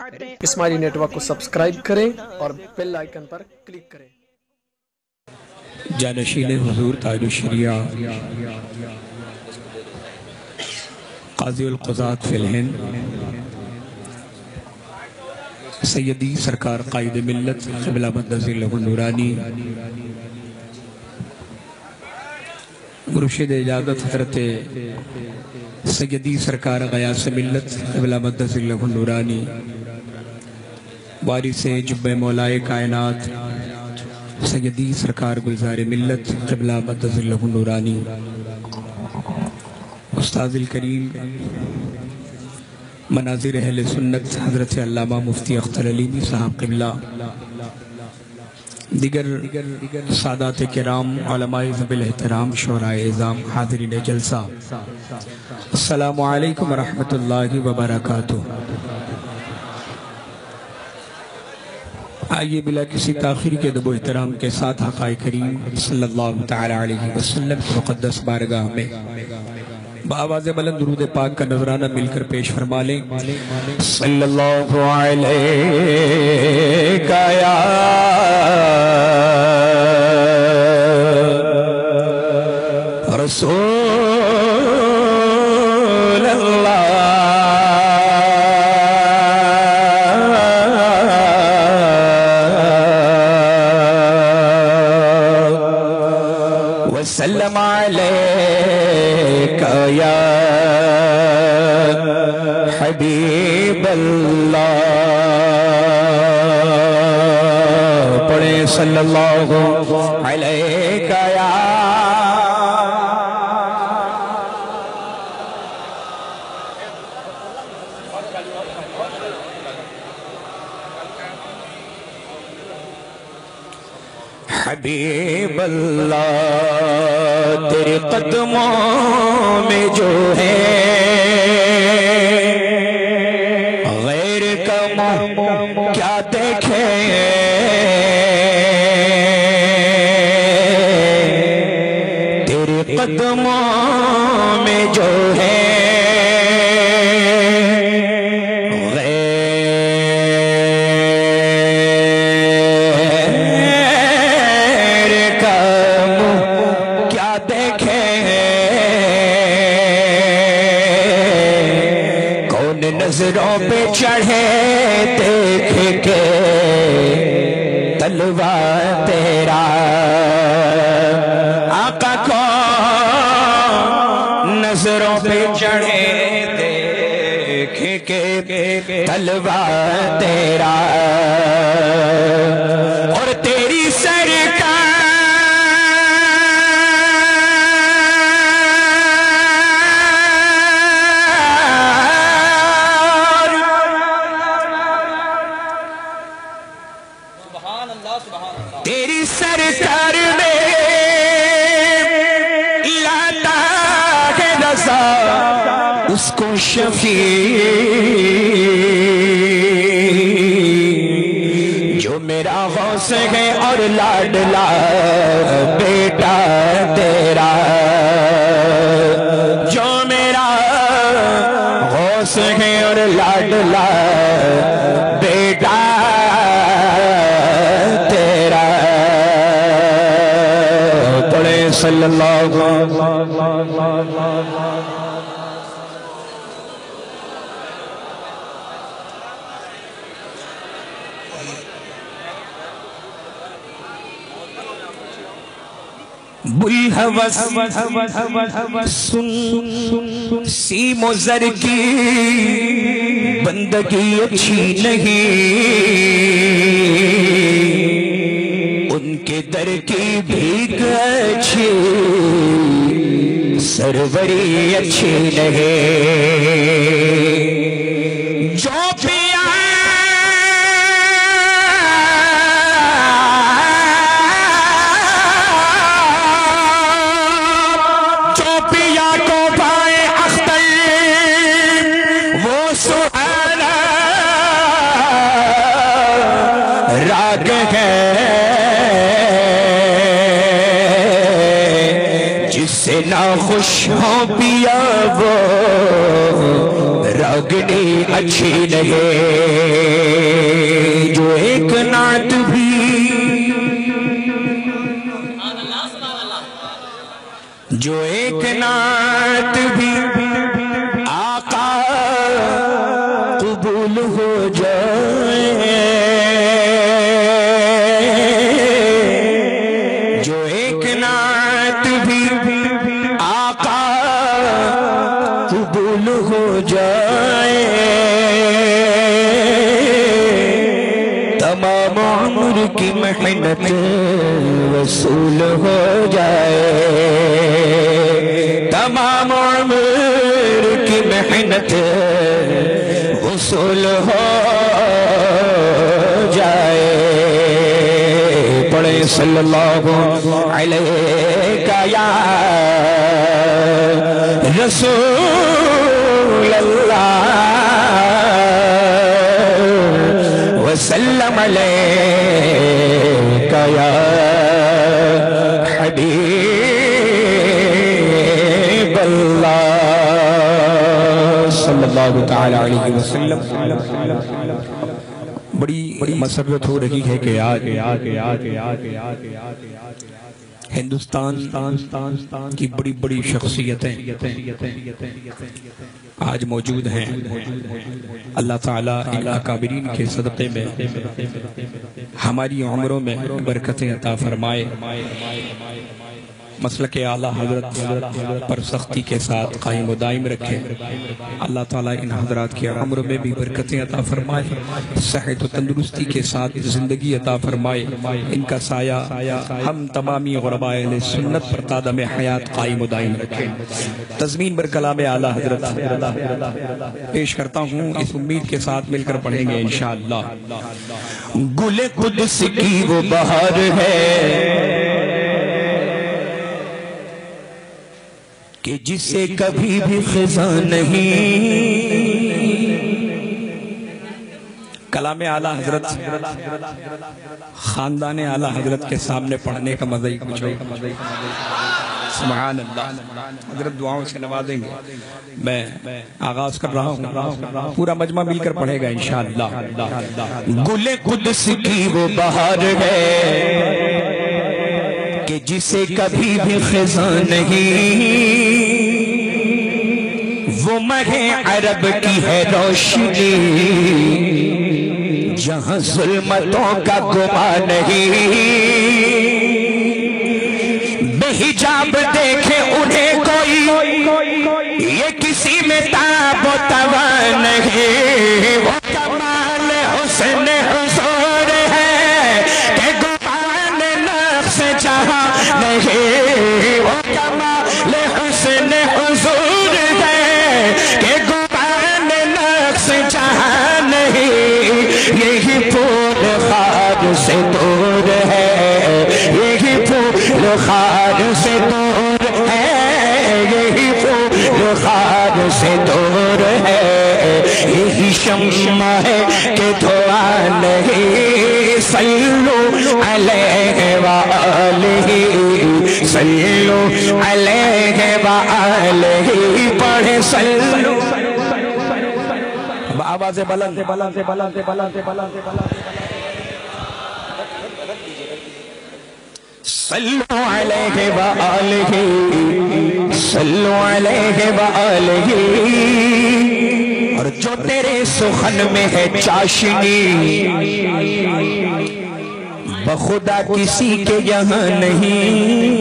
اسماعیلی network کو subscribe کریں اور بیل آئیکن پر کلک کریں۔ جانشین حضور تاج الشریعہ قاضی القضات فی الہند سیدی سرکار قائد ملت قبلہ مدذ اللہ النورانی مرشد اجازت حضرت سیدی سرکار غیاث ملت قبلہ مدذ اللہ النورانی وارث جب مولائے کائنات سیدی سرکار گلزار ملت قبلہ مدذ اللہ النورانی استاذ الکریم مناظر اہل سنت حضرت علامہ مفتی اختر علیمی صاحب قبلہ دیگر سادات کرام علماء ذوی الاحترام شعراء اعظام حاضرین جلسہ السلام علیکم ورحمۃ اللہ وبرکاتہ۔ آئیے بلا کسی تاخیر کے ادب و احترام کے ساتھ آقا کریم صلی اللہ تعالی علیہ وسلم کی مقدس بارگاہ میں بآواز بلند درود پاک کا نذرانہ مل کر پیش فرما لیں۔ صلی اللہ علیہ یا رسول اللہ وسلم علیکہ یا حبیب اللہ۔ پڑھیں صلی اللہ علیکہ یا حبیب اللہ۔ تیرے قدموں میں جو ہے غیر کا منہ کیا دیکھے، تیرے قدموں میں جو ہے نظروں پہ چڑھے دیکھ کے تلوہ تیرا، آقا کو نظروں پہ چڑھے دیکھ کے تلوہ تیرا، اور تیری سرکار تیری سرکار میں لاتا ہے رضا اس کو شفیع، جو میرا غوث ہے اور لاڈلا بیٹا تیرا، جو میرا غوث ہے اور لاڈلا بیٹا صلی اللہ بلحوث سن سیم و زر کی بندگی اچھی نہیں، ان کے در کی بھیک اچھی سروری اچھی نہیں، جو پیا کو پائے اختر وہ سہانا راگ ہے، جس سے نہ خوش ہو پیا وہ راگ اتنی اچھی نہیں جو ایک نعت بھی آقا قبول ہو جائے جو ایک نعت بھی آقا قبول ہو جائے تمام عمر کی محنت وصول ہو جائے تمام عمر کی محنت وصول ہو جائے پڑھیں صلی اللہ علیہ یا رسول اللہ وسلم علیہ یا حبیب اللہ صلی اللہ تعالی علیہ وسلم بڑی مسرت ہو رہی ہے کہ ہندوستان کی بڑی شخصیتیں آج موجود ہیں اللہ تعالیٰ ان اکابرین کے صدقے میں ہماری عمروں میں برکتیں عطا فرمائے مسلک اعلیٰ حضرت پر سختی کے ساتھ قائم و دائم رکھے اللہ تعالیٰ ان حضرات کے عمر میں بھی برکتیں عطا فرمائے صحت و تندرستی کے ساتھ زندگی عطا فرمائے ان کا سایہ ہم تمامی غرباء اہل سنت پر تادم حیات قائم و دائم رکھے تضمین بر کلام اعلیٰ حضرت پیش کرتا ہوں اس امید کے ساتھ مل کر پڑھیں گے انشاءاللہ گل قدس کی وہ بہار ہے کہ جسے کبھی بھی خزاں نہیں کلام اعلیٰ حضرت خاندان اعلیٰ حضرت کے سامنے پڑھنے کا مزہ ہی کچھ ہوگا سبحان اللہ حضرت دعاؤں سے نوازیں گے میں آغاز کر رہا ہوں پورا مجمع مل کر پڑھے گا انشاءاللہ گل قدس کی وہ بہار ہے کہ جسے کبھی بھی خزاں نہیں وہ مہ عرب کی ہے روشنی جہاں ظلمتوں کا گمان نہیں بے حجاب دیکھے انہیں کوئی یہ کسی میں تاب و توا نہیں وہ کمال حسن حضور ہے کہ گمان نفس جہاں نہیں وہ کمال حسن حضور ہے کہ گمان نفس جہاں نہیں یہی پھول خار سے دور ہے یہی پھول خار سے دور ہے یہی پھول خار سے دور ہے یہی شمع ہے کہ دھواں نہیں صلو علیہ وآلہ صلو علیہ وآلہ پڑھے صلو آواز بلند صلو علیہ وآلہ صلو علیہ وآلہ اور جو تیرے سخن میں ہے چاشنی بخدا کسی کے یہاں نہیں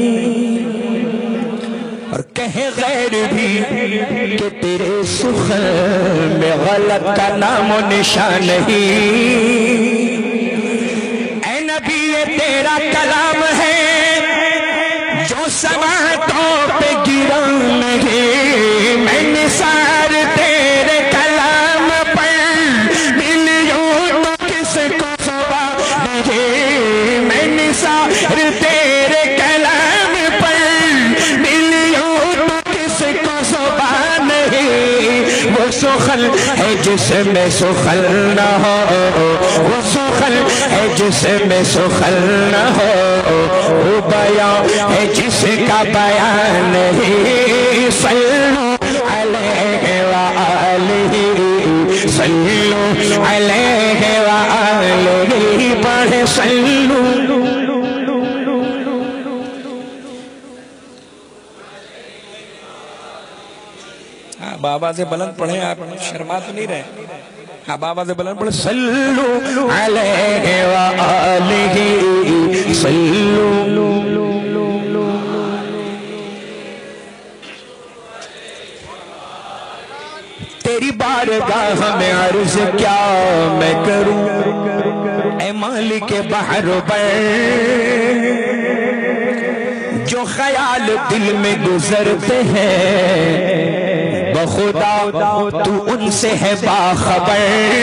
اور کہے غیر بھی کہ تیرے سخن میں غلط کا نام و نشان نہیں اے نبی یہ تیرا کلام ہے جو سماعتوں پہ گرا نہیں میں نثار تیرے کلام پر ملیوں تو کس کو صبا نہیں میں نثار تیرے کلام پر ملیوں تو کس کو صبا نہیں وہ سخن ہے جس میں سخن نہ ہو وہ سخن ہے جس میں سخن نہ ہو وہ بیان ہے جس کا بیان نہیں صلو علیہ وآلہ آواز بلند پڑھیں آپ شرما تو نہیں رہے اب آواز بلند پڑھیں صلو علیہ وآلہ صلو تیری بارگاہ میں عرض کیا میں کروں اے مالک بحر بر جو خیال دل میں گزرتے ہیں بخدا تو ان سے ہے باخبر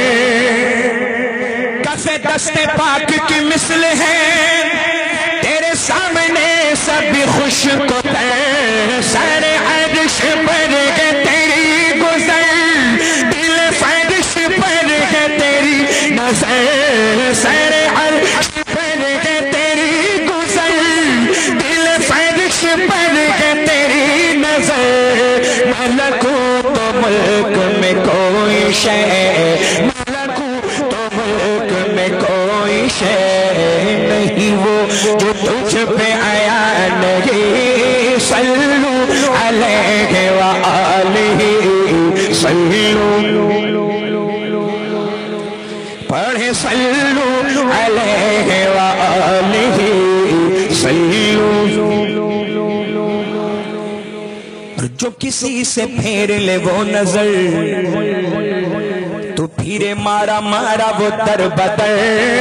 کف دست پاک کی مثل ہے تیرے سامنے سب خوش کو تر سر عرش پر ہے تیری گزر دل فرش پر ہے تیری نظر سر عرش پر ہے تیری گزر دل فرش پر ہے تیری نظر ملکوت ملک میں کوئی شے ملکوت ملک میں کوئی شے نہیں وہ جو تجھ پہ آیا نہیں صلو علیہ وآلہ صلو پڑھے صلو علیہ وآلہ صلو جو کسی سے پھیر لے وہ نظر تو پھیرے مارا مارا وہ در بدر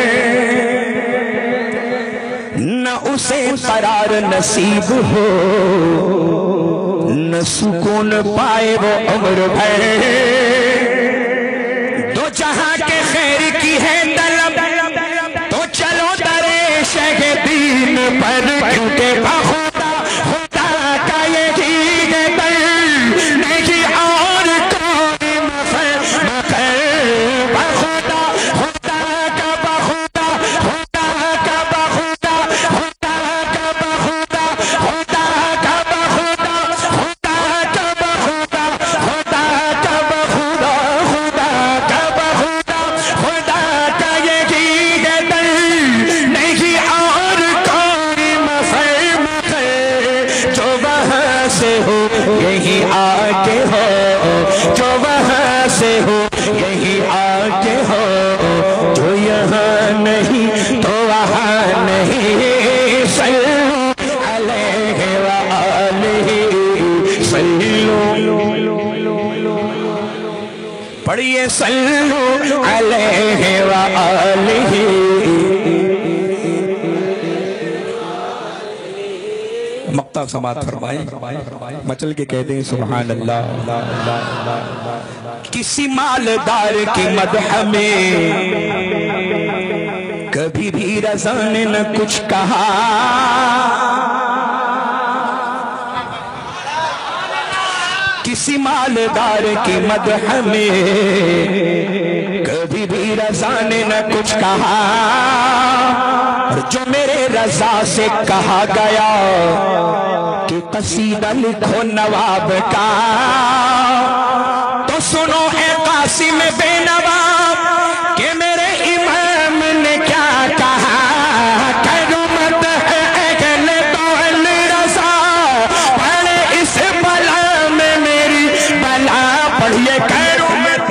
نہ اسے قرار نصیب ہو نہ سکون پائے وہ عمر بھر دو جہاں کے خیر کی ہے طلب تو چلو در شہ دین پر کیونکہ بخدا خدا کا یہی یہی آگے ہو جو وہاں سے ہو یہی آگے ہو جو یہاں نہیں تو وہاں نہیں صلو علیہ وآلہ صلو پڑھئے صلو علیہ وآلہ مقطع سماعت فرمائیں مچل کے کہہ دیں سبحان اللہ کسی مالدار کی مدح میں کبھی بھی رضا نے نہ کچھ کہا کسی مالدار کی مدح میں کبھی بھی رضا نے نہ کچھ کہا اور جو میرے رضا سے کہا گیا کہ قصیدہ لکھو نواب کا تو سنو اے قاسم بے نواب کہ میرے امام نے کیا کہا کرو مت ہے اہل دول رضا پڑھے اس بلا میں میری بلا پڑھئے کرو مت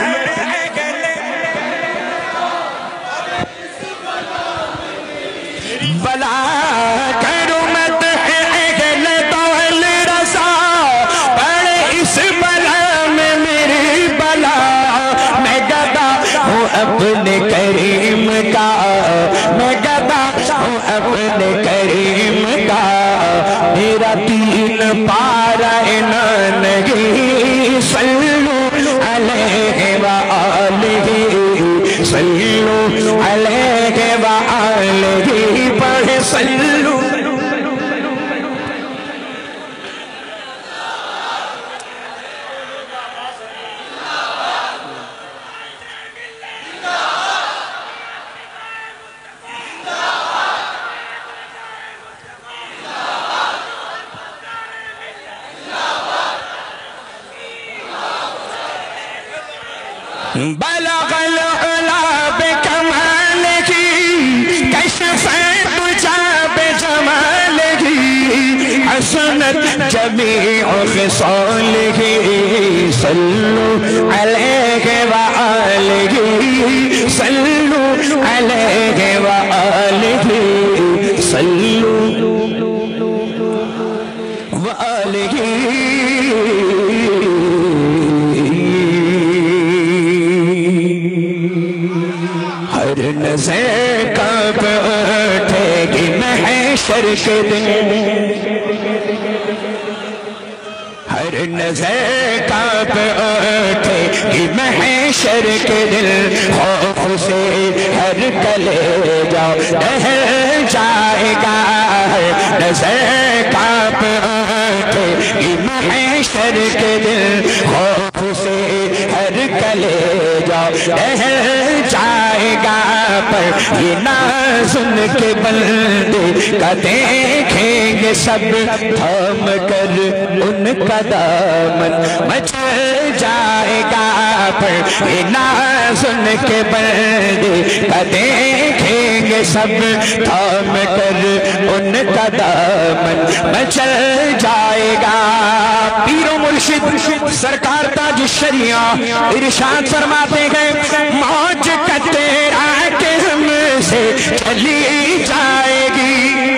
بلا کرو مت ہے اہل دول رضا پڑھے اس بلا میں میری بلا میں گدا ہوں اپنے کریم کا میں گدا ہوں اپنے کریم کا میرا تین پارا نہیں صلو علیہ وآلہ صلو علیہ وآلہ پڑھے صلو بلغ العلا بکمالہ کشف الدجا بجمالہ حسنت جمیع جمیع خصاله صلوا عليه وآله صلوا عليه وآله صلوا وآله ہر نظر کب اٹھے گی محشر کے دن ہر نظر کب اٹھے گی محشر کے دن خوف سے ہر کلیجہ ڈہل جائے گا ہر نظر کب اٹھے گی محشر کے دن خوف سے ہر کلیجہ ڈہل جائے گا پر یہ نازن کے بندے کا دیکھیں گے سب تھام کر ان کا دامن مچل جائے گا پر یہ نازن کے بندے کا دیکھیں گے سب تھام کر ان کا دامن مچل جائے گا پیر و مرشد سرکار تاج الشریعہ ارشاد فرماتے ہیں موج کا تیرا کہ ہم سے چلی جائے گی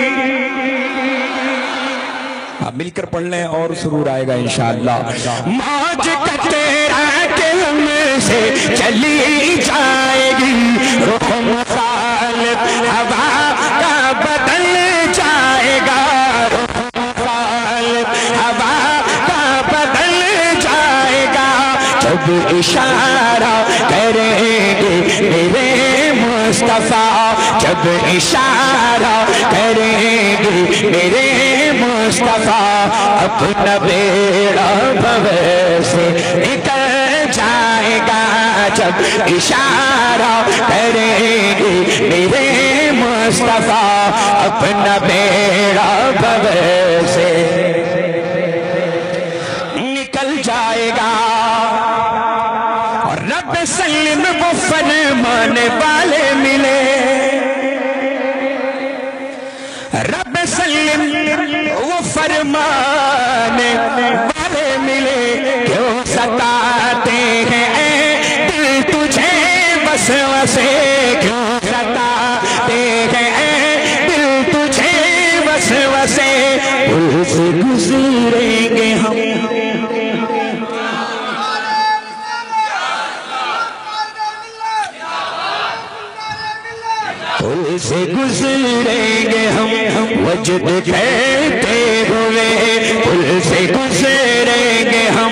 مل کر پڑھ لیں اور سرور آئے گا انشاءاللہ موج کا تیرا کہ ہم سے چلی جائے گی رخ مخالف ہوا کا بدل جائے گا رخ مخالف ہوا کا بدل جائے گا جب اشارہ کریں گے میرے مصطفیٰ جب اشارہ کریں گے میرے مصطفیٰ اپنا بیڑا بھور سے نکل جائے گا جب اشارہ کریں گے میرے مصطفیٰ اپنا بیڑا بھور سے نکل جائے گا اور رب سلم وہ فرمانے والے ملے رب سلم وہ فرمانے والے ملے کیوں ستاتے ہیں اے دل تجھے وسوسے کیوں ستاتے ہیں اے دل تجھے وسوسے پل سے گزریں گے ہم پل سے گزریں گے ہم وجد کہتے ہوئے پل سے گزریں گے ہم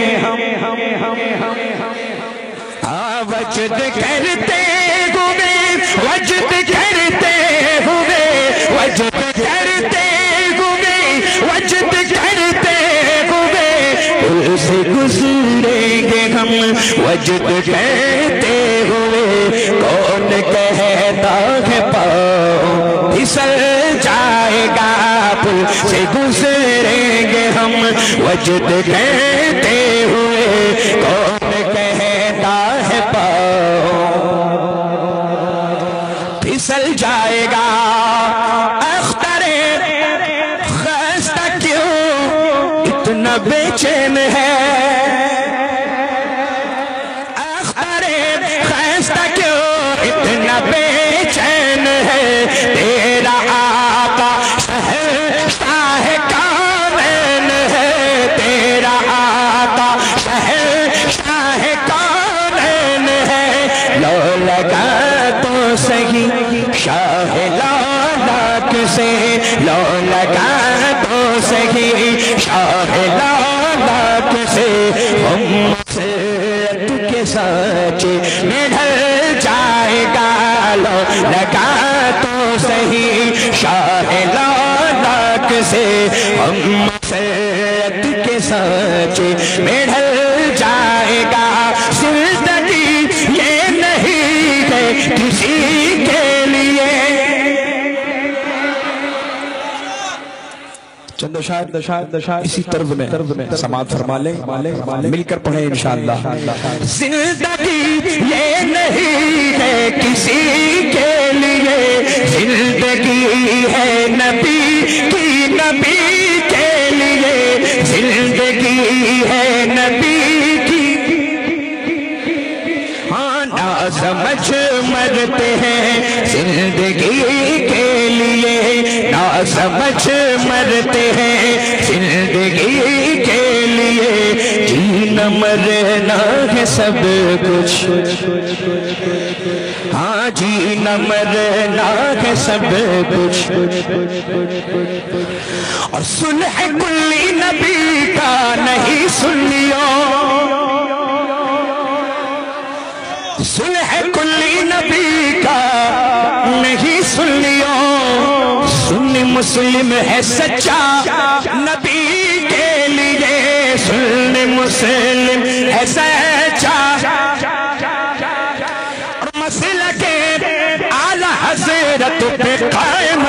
وجد کرتے ہوئے وجد کرتے ہوئے وجد کرتے ہوئے وجد کرتے ہوئے پل سے گزریں گے ہم وجد کہتے ہوئے کون کہتا ہے پاؤں پھسل جائے گا پل سے گزریں گے ہم وجد کہتے ہوئے کون کہتا ہے پاؤں پھسل جائے گا اختر خستہ کیوں اتنا بے چین ہے اتنا بے چین ہے تیرا آقا شہنشاہ کونین ہے تیرا آقا شہنشاہ کونین ہے لو لگا تو صحیح شاہ لالاک سے لو لگا تو صحیح شاہ لالاک سے ہم سے کے سچ میں ڈھل جائے گا لو لگا تو صحیح شاہ لالاک سے ہم سید کے سچ میں ڈھل جائے گا زندگی یہ نہیں ہے کسی کے لیے چند اشعار اسی طرز میں سماعت فرما لیں مل کر پڑھیں انشاءاللہ زندگی یہ نہیں ہے کسی کے لیے زندگی ہے نبی کی نبی کے لیے زندگی مرتے ہیں زندگی کے لیے، نا سمجھ مرتے ہیں زندگی کے لیے، جینا مرنا ہے سب کچھ، ہاں جینا مرنا ہے سب کچھ، اور صلح کلی نبی کا نہیں سنیو، صلح کلی نبی کا نہیں سنیو، سنی مسلم ہے سچا نبی کے لیے، سنی مسلم ہے سچا، اور مسلک اعلی حضرت پہ قائم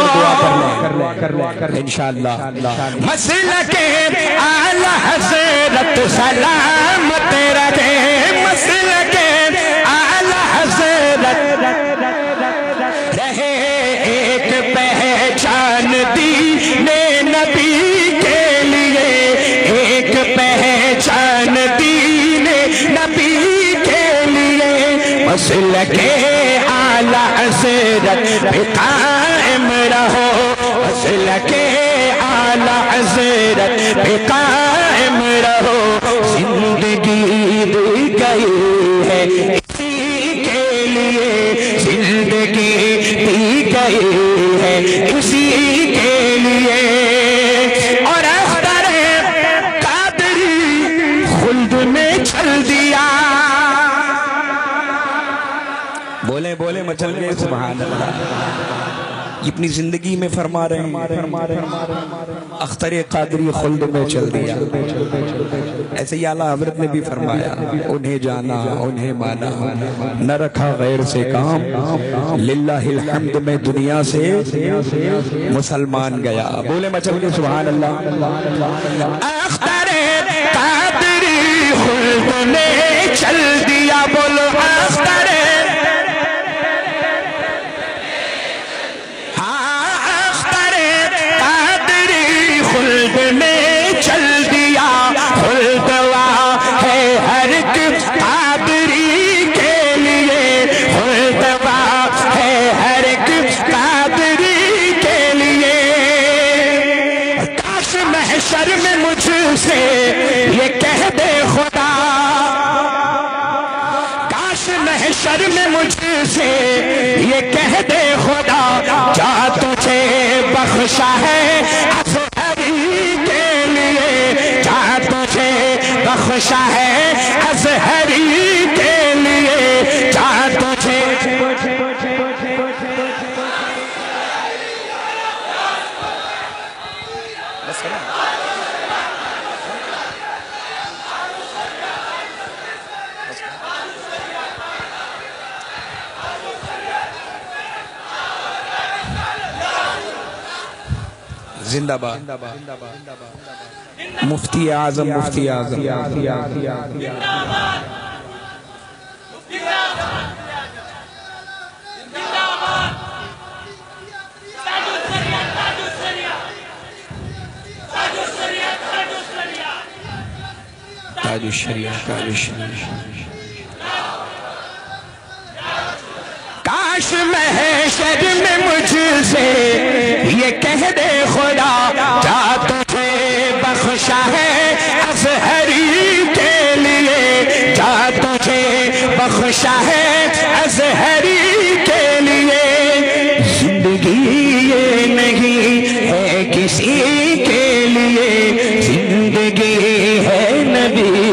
رہو انشاءاللہ، مسلک اعلی حضرت سلامت رہے، مسلک اعلی حضرت رہے، ایک پہچان دین نبی کے لیے، ایک پہچان دین نبی کے لیے، مسلک اعلی حضرت پہ قائم رہو، مسلک اعلی حضرت پہ قائم رہو، زندگی دی گئی ہے اسی کے لیے، زندگی دی گئی ہے اسی کے لیے، اور اختر قادری خلد میں چل دیا، بولے بولے مچل گئے سبحان اللہ، یہ اپنی زندگی میں فرما رہے ہیں، اختر قادری خلد میں چل دیا، ایسے ہی اعلیٰ حضرت نے بھی فرمایا، انہیں جانا انہیں مانا، نہ رکھا غیر سے کام، للہ الحمد میں دنیا سے مسلمان گیا، بولے مچل کے سبحان اللہ، اختر قادری خلد میں چل دیا، بولو اختر میں چل دیا، خلدوا ہے ہر ایک قادری کے لیے، خلدوا ہے ہر ایک قادری کے لیے، کاش محشر میں مجھ سے یہ کہہ دے خدا، کاش محشر میں مجھ سے یہ کہہ دے خدا، جا تجھے بخشا ہے بخشا ہے ازہری کے لیے، جہاں تجھے زندہ باد مفتی اعظم، مفتی اعظم، تاج الشریعہ، تاج الشریعہ، کاش محشر میں مجھ سے یہ کہہ دے خدا، جا تجھے بخشا ہے ازہری کے لیے، جا تجھے بخشا ہے ازہری کے لیے، زندگی یہ نہیں ہے کسی کے لیے، زندگی ہے نبی